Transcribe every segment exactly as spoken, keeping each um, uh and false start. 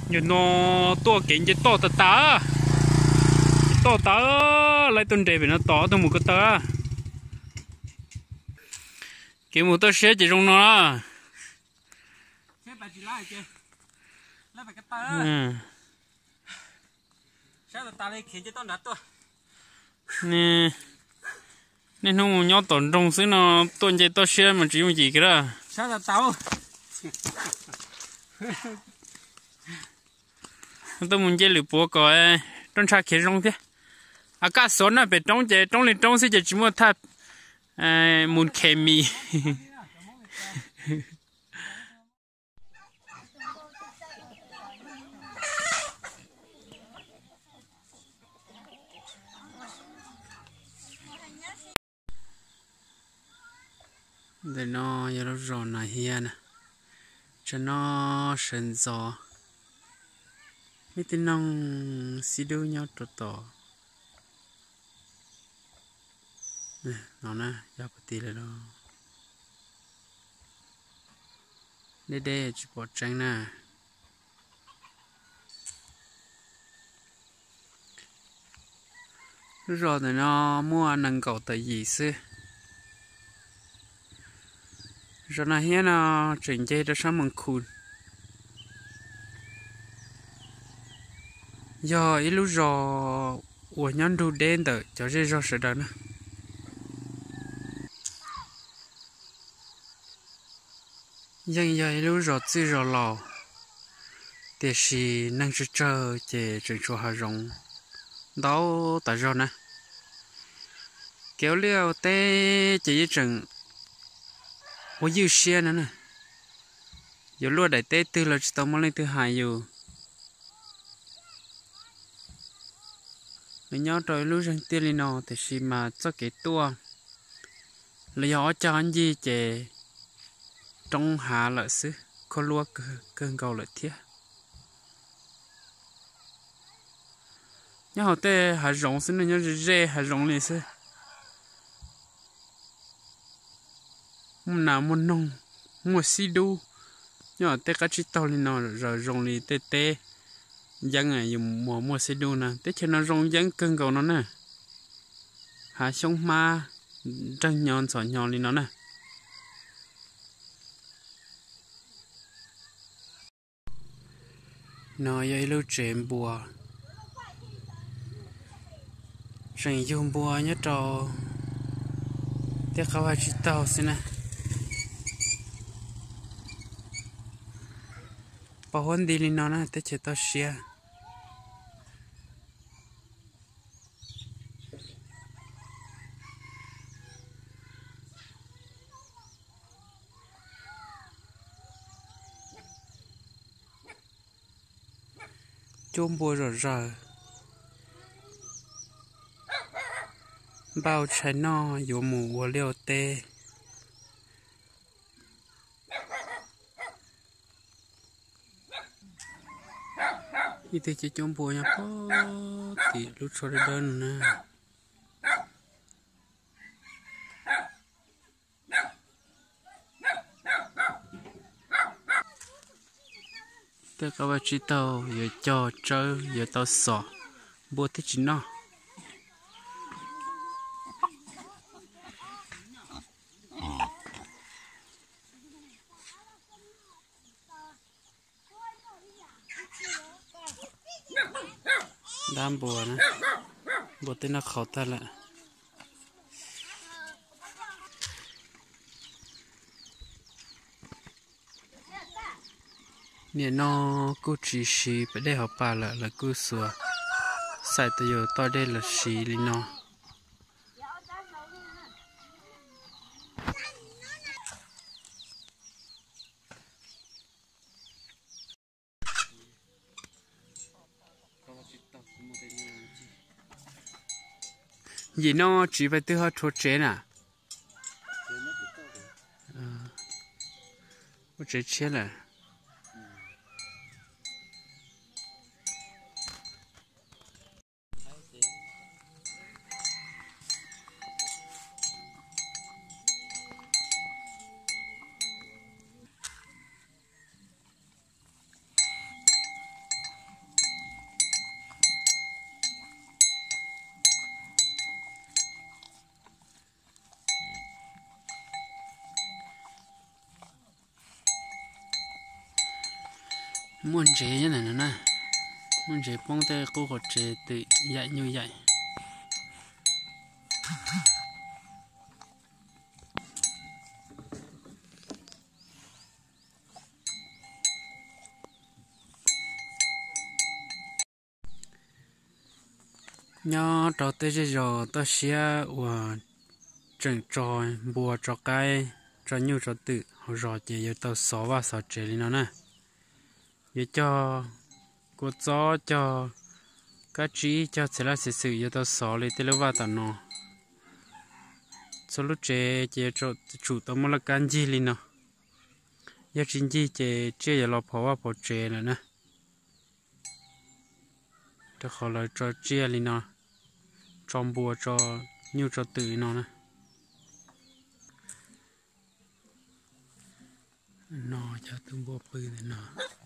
nhiều nó to kiện chỉ to tờ tờ to tờ lại tuần đề về nó to tôi một cái tờ cái một tờ xe chỉ trong nó xe bà chỉ lại chứ lại phải cái tờ sao tờ tờ này khiến cho tao nát tôi nè nên không nhớ tổn trong xứ nó tuần chế tờ xe mà chỉ một gì cái đó sao tờ tao tôi muốn chơi lửa bùa coi trong trà kia trong thế à cá sấu nó bị trong chế trong lên trong sẽ chỉ muốn tháp à muốn kèm mi để nó giờ nó ròn này hiền nè cho nó sần gió mấy tên nông xí đu nhau trò tỏ nè nó nè giờ bắt tí là nó đây đây chỉ bỏ trắng nè rồi thì nó mua nâng cầu tại gì xưa rồi này hiền nó chuyển chơi cho sáng mừng khôn giờ ít lúc rồi của nhân đồ đen tới cho chơi rồi sẽ đó nữa nhưng giờ ít lúc rồi chơi rồi lò để xí năng chơi chơi để chơi cho hà rong đó tại rồi nè kéo leo té chỉ chừng có dư xe nữa nè giờ luôn đại té từ là tao mới lên thứ hai rồi mình nhớ rồi lúc rằng tiền đi nó thì xí mà cho cái tua lấy họ cho anh gì chè trong hạ lợi xứ có lúa cơn cầu lợi thiết nhớ họ tê hạ rộng xứ nó nhớ rê hạ rộng này xứ nào một nông một xí đu nhớ tê cá chít tàu lên nó rồi rộng này tê tê dân à dùng mùa mùa xí đu nè tê cho nó rộng dân cơn cầu nó nè hạ sông ma trăng nhon sỏi nhon lên nó nè nó vậy lưu chuyện bùa rừng dùng bùa nhớ trò tiếc khâu hai chiếc tàu xin nè bảo hôn đi lên nó nè tiếc chế tao xia chôm bùa rồi rồi bao trái no dù mù của liều tê như thế chỉ chôm bùa nha có thì lúc sau đây đơn nè tất cả các chị tàu giờ cho chơi giờ tàu sọ bùa thế chỉ nó đam bùa nè bùa tên nó khó ta lại nè nó cứ chỉ xí phải để học bà lại là cứ sửa xài tới giờ to đây là xí li nó gì nó chỉ phải từ họ thốt chế nè có chế chế là muốn chế như này nữa nè muốn chế bông tê cô có chế tự dạy như vậy nhớ trò tê chế rồi tao xia và trần trò bùa trò cái trò nhiều trò tự họ rồi chỉ yêu tao xóa và xóa chế đi nó nè yêu cho cô chó cho các trí cho sẽ là sự sự yêu tao xóa lấy tê lâu vào tao nó số lúc chế chế cho chủ tao mua là can gì đi nó yêu chính gì chế chế yêu lo phá và phá chế nữa nè cho họ là cho chế đi nó trong bùa cho nhiều cho tự nó nè nó cho từng bùa bự này nó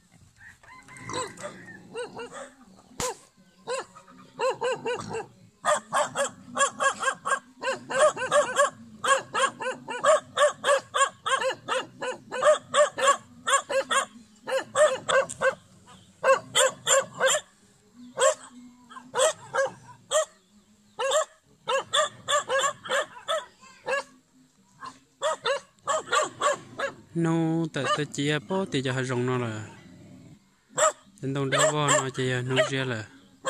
nó tại tại chia bó thì cho hai rồng nó là trên đông đá bó nó chia nó chia là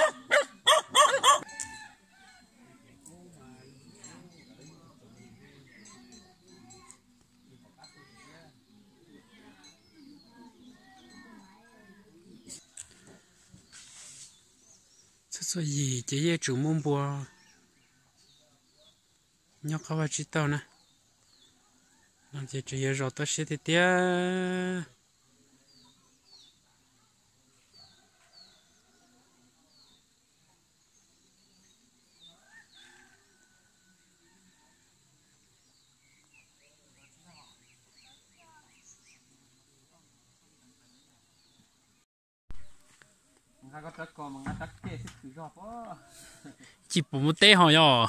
sao gì chỉ є chủ môn bùa nhóc các bạn chỉ tao nè làm gì chỉ є rồi tao sẽ thì tiếc có tất cả mà ngắt tất kia sẽ thử rõ quá chỉ bù một té hỏi à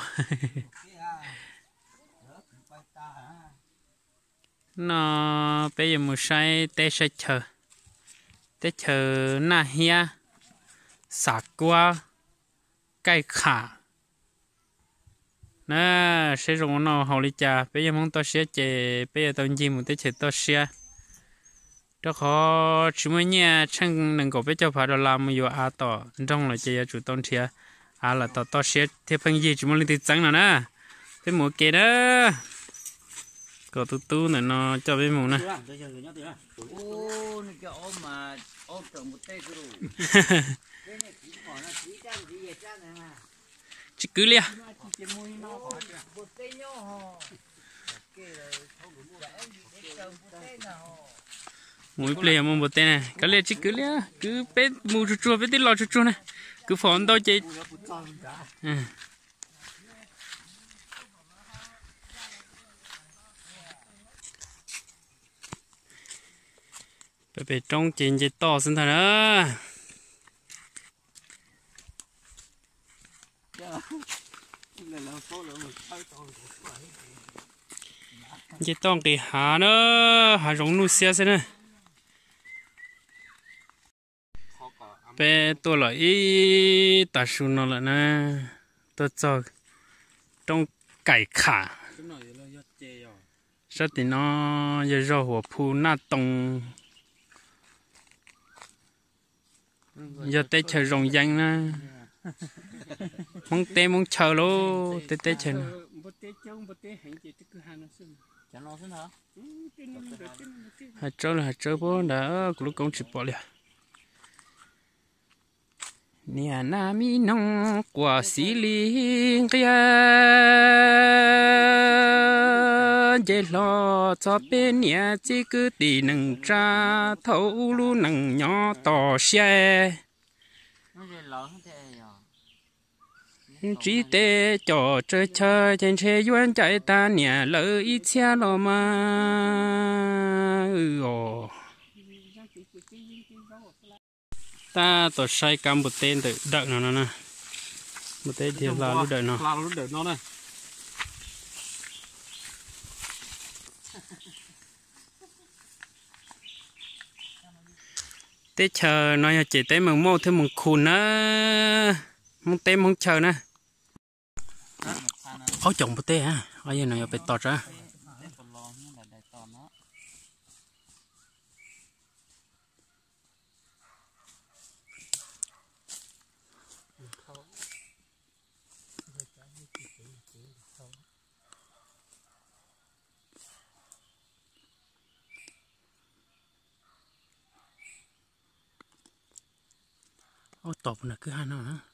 nó bây giờ một sai té sai chờ té chờ na hia sạc qua cái khả nè sẽ dùng nó hậu lý trà bây giờ muốn tôi sẽ chế bây giờ tôi chỉ muốn tới chế tôi sẽ đó khó chỉ mới nghe chẳng能够被叫跑到拉木有阿到trong là chế chủ động chia à là tao tao sẽ theo phân gì chỉ muốn lên tới trắng nữa nè cái mùa kia đó có tu tu này nó cho bên mùa nè ô này cái ôm mà ôm trồng một tay rồi chỉ cứ lia mũi plei mà một tên này cái lia chỉ cứ lia cứ bé mù chua chua bé tí lò chua chua này cứ phòn đâu chị bé bé trong trên chị to xin thật đó chị to cái hà nữa hà rong nuôi xe xem nè bé tôi là ít ta su nó là nè tôi cho trong cải khả rất thì nó giờ rau hồ phu na tông giờ tết chờ rồng danh nè mong tê mong chờ lô tê tê chờ hạt trâu là hạt trâu bố đã lúc công chụp bỏ liền nhà nam mi nông quả xí li kia dễ lo cho bên nhà chỉ cứ tì nâng tra thấu lu nâng nhỏ to xe chỉ để cho chơi chơi trên xe yuan chạy ta nhà lỡ ít xe lo mà ừ ồ ta tổ sai cam một tên tự đợi nó nè một tên thì là lúc đợi nó là lúc đợi nó này tết chờ nói chỉ tới mừng mua thêm mừng khùn á mong tem mong chờ nè áo chồng bút tê à ở đây này phải tọt ra ô tọt nè cứ hai nó nữa